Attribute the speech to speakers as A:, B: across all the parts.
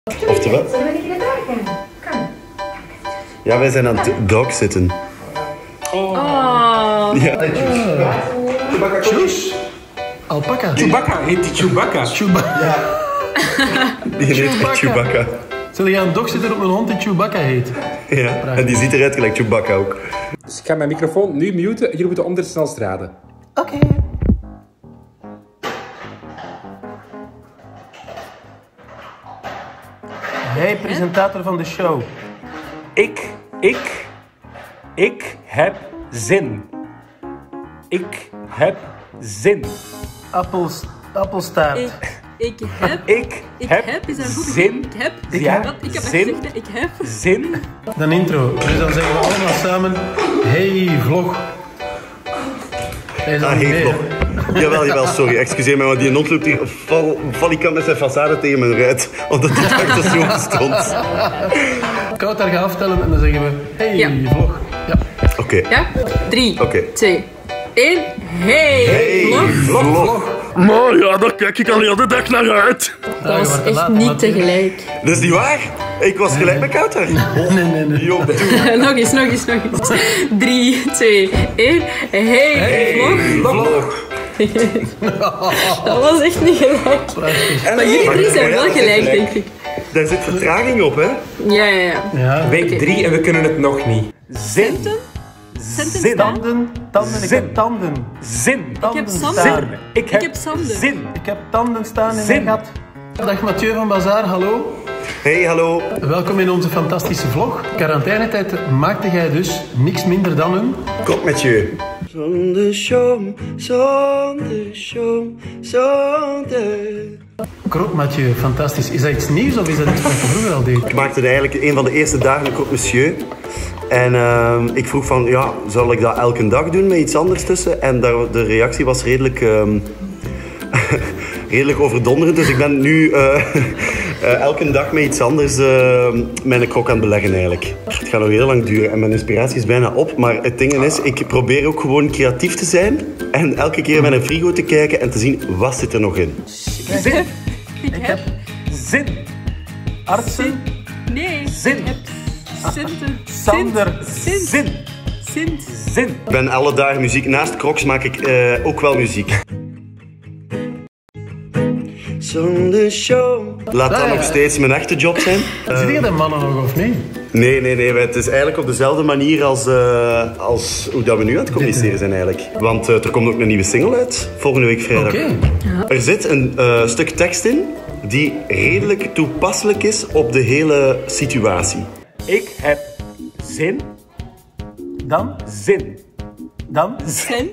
A: Oftewel?
B: Zullen we niet naar daar gaan? Kan.
A: Ja, wij zijn aan het dogzitten.
C: Oh.
A: Ja.
D: Tjoes. Alpaca.
E: Chewbacca, heet die Chewbacca?
D: Chewbacca.
A: Die heet echt Chewbacca.
D: Zal je aan een dog zitten op een hond die Chewbacca heet?
A: Ja, en die ziet eruit gelijk Chewbacca ook.
E: Dus ik ga mijn microfoon nu muten en jullie moeten om de snelst raden.
D: Oké. Hey, presentator van de show.
E: Ik heb zin. Ik heb zin.
D: Appelstaart.
C: Ik heb.
E: Ik heb
C: is een goed
E: zin.
C: Ik heb.
E: Ja,
C: Ik heb
E: zin.
C: echt gezegd, ik heb.
E: Zin.
D: Dan intro. Dus dan zeggen we allemaal samen: hey, vlog. Hij is al niet mee,
A: Vlog.
D: hè?
A: Jawel, sorry. Excuseer me, maar die hond loopt hier valikant met zijn façade tegen mijn ruit. Omdat die achter zo stond.
D: Koud daar gaan aftellen en dan zeggen we: hey,
C: Ja.
D: vlog. Ja.
A: Oké.
C: Ja? 3,
A: Oké.
C: 2, 1. Hey!
A: Vlog.
F: Maar ja, daar kijk ik al heel de dag naar uit.
C: Dat was echt niet tegelijk.
A: Dat is niet waar. Ik was gelijk met Kouter.
D: Nee.
A: Yo, doe.
C: Nog eens. 3, 2, 1. Hey! Vlog. Dat was echt niet gelijk. Maar jullie drie zijn wel gelijk, denk ik.
A: Daar zit vertraging op, hè?
C: Ja.
D: Ja.
E: Week 3 en we kunnen het nog niet. Zin. Zin.
D: Tanden. Ik
E: Zin.
D: heb tanden.
E: Zin.
C: Ik heb
D: staan.
C: Sander.
E: Ik
C: heb
E: heb
C: Sander.
E: zin.
D: Ik heb tanden staan in
E: Zin.
D: mijn gat. Dag Mathieu van Bazaar, hallo.
A: Hey, hallo.
D: Welkom in onze fantastische vlog. Quarantainetijd maakte jij dus niks minder dan een...
A: Kom met je. Zonder zonder.
D: Croque Mathieu, fantastisch. Is dat iets nieuws of is dat iets wat je vroeger al deed?
A: Ik maakte eigenlijk een van de eerste dagen een croque monsieur. En ik vroeg van, ja, zal ik dat elke dag doen met iets anders tussen? En de reactie was redelijk, redelijk overdonderend. Dus ik ben nu elke dag met iets anders mijn croque aan het beleggen eigenlijk. Het gaat nog heel lang duren en mijn inspiratie is bijna op. Maar het ding is, ik probeer ook gewoon creatief te zijn. En elke keer met een frigo te kijken en te zien, wat zit er nog in?
E: Zin.
C: Ik heb.
E: Zin.
D: Artsen?
C: Nee.
E: Zin.
C: Ik heb. Centen.
D: Sander.
C: Sint.
E: Zin.
C: Sint.
E: Zin.
A: Ik ben alle dagen muziek. Naast crocs maak ik ook wel muziek. Zonder show. Laat dat nog steeds mijn echte job zijn.
D: Zie je de mannen nog of niet?
A: Nee. Het is eigenlijk op dezelfde manier als hoe dat we nu aan het communiceren zijn eigenlijk. Want er komt ook een nieuwe single uit, volgende week vrijdag.
D: Oké.
A: Er zit een stuk tekst in die redelijk toepasselijk is op de hele situatie.
E: Ik heb zin.
D: Dan?
E: Zin.
D: Dan?
C: Sen.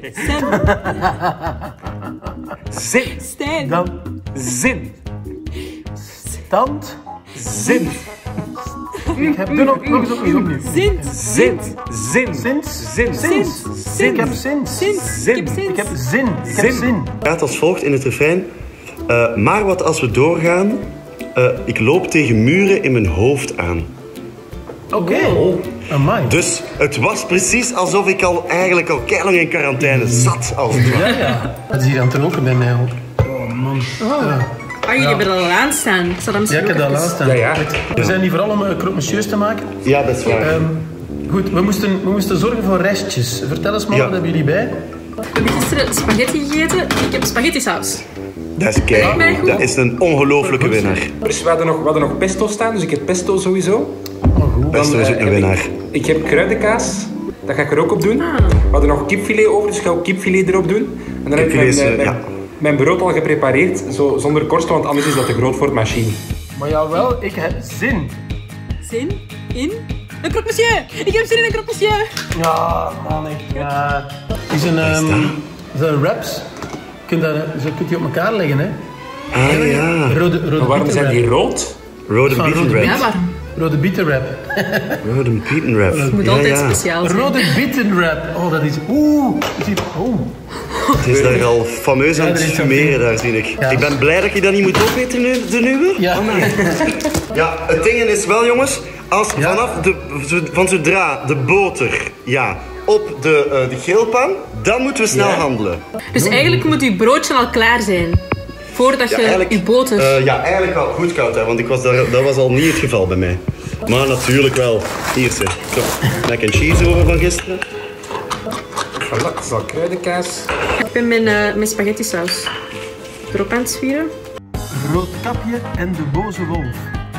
E: Zin.
C: Stijn.
D: Dan?
E: Zin.
D: Stand?
E: Zin.
D: Ik heb... Doe nog eens opnieuw.
C: Sint.
E: Zin. Zin.
D: Sinds?
E: Zin.
D: Sinds?
E: Zin.
D: Ik heb sinds.
E: Zin.
D: Ik heb zin. Ik heb zin.
A: Het gaat als volgt in het refrein. Maar wat als we doorgaan, ik loop tegen muren in mijn hoofd aan.
D: Oké. Amai.
A: Dus het was precies alsof ik eigenlijk al keilang in quarantaine zat. Als het ware.
D: Ja. Dat is hier aan het roken bij mij ook. Oh man.
C: Ah, jullie hebben er al aan staan. Ik zal dat
D: Ja,
C: misschien
D: ik heb dat
C: ook even-
D: laatst aan.
E: Ja.
D: We zijn hier vooral om croque monsieurs te maken.
A: Ja, dat is waar.
D: Goed, we moesten zorgen voor restjes. Vertel eens maar,
A: Ja.
D: wat hebben jullie bij?
C: We hebben gisteren spaghetti gegeten. Ik heb spaghetti saus.
A: Dat is kei. Dat is een ongelofelijke winnaar.
E: Dus we hadden nog pesto staan, dus ik heb pesto sowieso.
D: Oh, goed.
A: Pesto is ook een
E: heb
A: winnaar.
E: Ik heb kruidenkaas, dat ga ik er ook op doen. We hadden nog kipfilet over, dus ik ga ook kipfilet erop doen. En dan heb ik
A: Kipfilet is,
E: mijn brood al geprepareerd, zo zonder korsten, want anders is dat te groot voor het machine.
D: Maar jawel, ik heb zin.
C: Zin in een croque monsieur. Ik heb zin in een croque monsieur.
D: Ja, man, ja. Is een wraps. Zo kunt je op elkaar leggen, hè.
A: Ah ja.
D: Rode
E: Maar waarom zijn die
D: bietenwrap.
E: rood?
A: Rode
D: Van
A: beaten
D: rode
C: Ja,
A: wrap.
C: waarom?
D: Rode bietenwrap.
A: Rode beaten wrap.
C: Het moet
A: Ja,
C: altijd
A: ja.
C: speciaal zijn.
D: Rode bietenwrap. Oh, dat is... Oeh.
A: Het is daar al fameus aan
D: Ja,
A: het
D: er is
A: fumeren, daar zie ik.
D: Ja.
A: Ik ben blij dat je dat niet moet opeten de nieuwe.
D: Ja.
A: Ja, het ding is wel, jongens, als van zodra de boter op de grillpan, dan moeten we snel handelen.
C: Dus eigenlijk moet uw broodje al klaar zijn. Voordat je je boter...
A: ja, eigenlijk wel goed koud, hè, want dat was al niet het geval bij mij. Maar natuurlijk wel. Hier zit mac and cheese over van gisteren.
E: Voilà, zal kruidenkaas.
C: Ik ben mijn spaghetti saus erop aan het sferen.
D: Roodkapje en de boze wolf.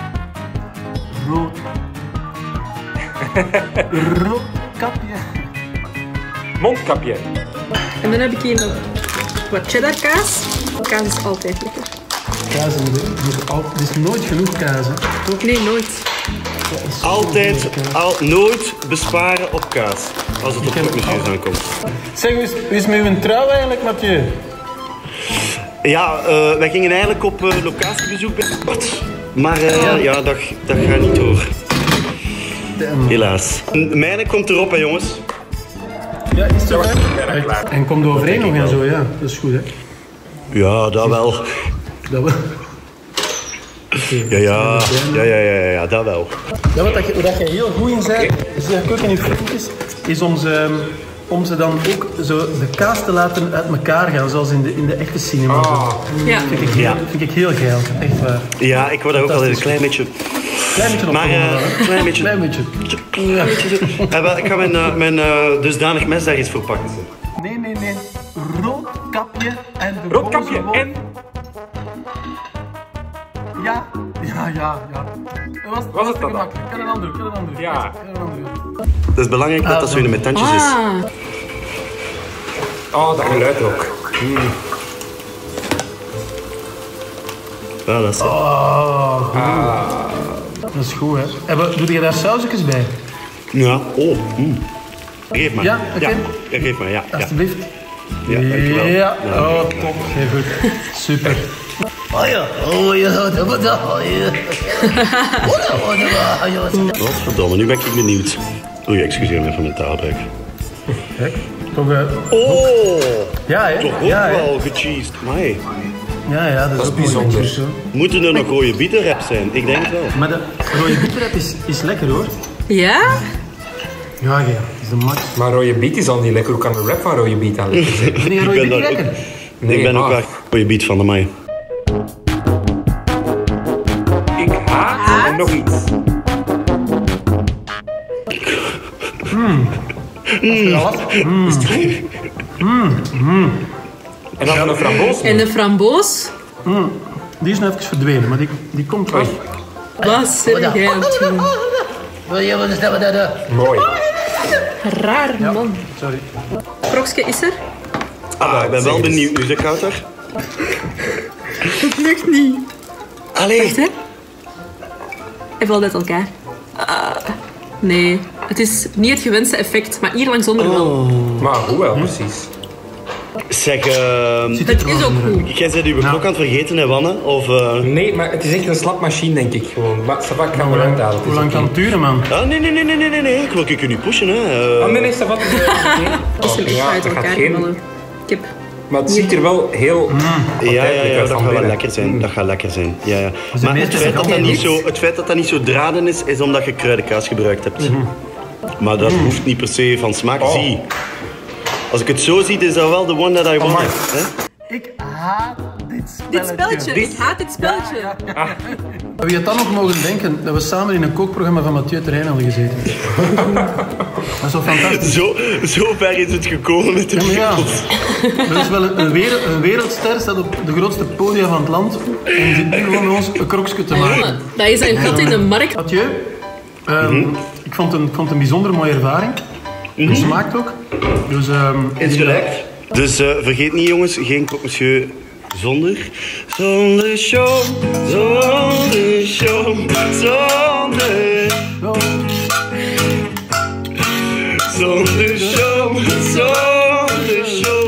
D: Roodkapje.
E: Mondkapje.
C: En dan heb ik hier nog wat cheddar kaas. Kaas is altijd lekker.
D: Kaas in de er is nooit genoeg kaas, hè? Toch?
C: Nee, nooit.
A: Altijd, nooit besparen op kaas. Als het op kookmachines aankomt.
D: Zeg, hoe is met uw trouw eigenlijk, Mathieu?
A: Ja, wij gingen eigenlijk op locatiebezoek bij Bart. Maar ja, dat gaat niet door. Helaas. Mijne komt erop, hè jongens.
D: Ja, is het zo? En komt overeen nog en zo, ja. Dat is goed, hè?
A: Ja, dat wel.
D: Dat wel.
A: Ja, dat wel.
D: Ja, wat je heel goed in zei, zeg ik ook in je filmpjes, is om ze dan ook zo de kaas te laten uit elkaar gaan, zoals in de echte cinema.
C: Ja.
D: Vind ik heel geil, echt waar.
A: Ja, ik word daar ook altijd een klein beetje...
D: Klein beetje
A: Klein beetje.
D: Ja.
A: Ik ga mijn dusdanig mes daar eens voor pakken.
D: Nee. Roodkapje en de
E: Roodkapje
D: boze wolf.
E: en...
D: Ja. Dat was
E: het dan?
D: gemakkelijk. Kan een ander.
E: Ja.
A: Het is belangrijk dat dat zo met tandjes is.
E: Oh, dat geluid ook.
A: Ja, dat is het.
D: Dat is goed, hè. Doe je daar sausjes bij?
A: Ja, Geef maar.
D: Ja, oké.
A: Ja, geef maar, ja.
D: Alsjeblieft.
A: Ja, dankjewel.
D: Ja, oh, top. Heel goed. Super.
A: Godverdomme, nu ben ik benieuwd. Oei, excuseer me van mijn taalbruik.
D: Kijk, toch...
A: Oh!
D: Ja, hè?
A: Toch ook wel gecheesed. Amai.
D: Ja, dat is
E: bijzonder.
D: Zo.
A: Moeten er nog rode bietenrap zijn? Ik denk het wel.
D: Maar de rode bietenrap is lekker, hoor.
C: Ja?
D: Ja, dat is de max.
E: Maar rode biet is al niet lekker. Hoe kan een rap van rode biet aan lekker zijn?
D: Vind je rode biet lekker?
A: Ik ben ook wel rode biet van de mij.
E: Ik haat en nog iets. En dan een framboos.
C: En de framboos?
D: Die is nu even verdwenen, maar die komt terug.
C: Wat zeg jij aan het doen?
E: Mooi.
C: Raar, man.
D: Sorry.
C: Krokske is er?
A: Ik ben wel benieuwd. Nu is het koud daar?
C: Het lukt niet.
A: Allee.
C: Wacht, hè. Hij valt uit elkaar. Nee, het is niet het gewenste effect, maar hier langs onder wel.
E: Maar hoe wel, precies.
A: Zeg,
C: Het is ook goed.
A: jij bent uw klok aan het vergeten, hè, Wanne? Of,
E: Nee, maar het is echt een slap machine, denk ik gewoon. Maar Savak kan wel uithalen.
D: Hoe lang kan het duren, man?
A: Ah, nee. Ik wil je niet pushen, hè.
E: Nee, Savak is
C: Als je licht uit elkaar vallen. Kip.
E: Maar het ziet er wel heel...
A: Ja,
E: uit
A: dat
E: van
A: gaat wel
E: binnen.
A: lekker zijn. Dat gaat lekker zijn. Ja. Maar
D: meeste
A: het feit dat dat niet zo draden is omdat je kruidenkaas gebruikt hebt. Maar dat hoeft niet per se van smaak. Zie. Als ik het zo zie, is dat wel de one that I want. Hè?
D: Ik haat dit spelletje.
C: Dit spelletje, ik haat dit spelletje.
D: Wie had dan nog mogen denken dat we samen in een kookprogramma van Mathieu Terrein hadden gezeten? Dat is wel fantastisch.
A: Zo ver is het gekomen met de
D: Ja, maar
A: wereld.
D: ja. Er is wel een wereldster, staat op de grootste podia van het land en zit nu gewoon met ons een krokje te maken.
C: Dat is een gat in de markt.
D: Mathieu, ik vond het een bijzonder mooie ervaring. Het smaakt ook. Dus,
A: Is gelijk. Dus vergeet niet, jongens, geen Croque Monsieur zonder show, zonder show, zonder show, zonder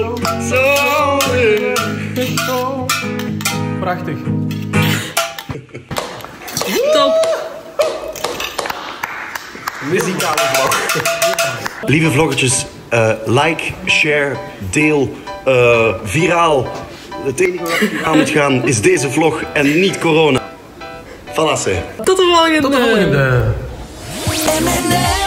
A: show.
D: Prachtig.
C: Top.
E: Muzikale vlog.
A: Lieve vloggetjes, like, share, deel, viraal. Het enige wat viraal moet gaan is deze vlog en niet corona. Valasse.
C: Tot de volgende.
D: Tot de volgende.
G: M&M.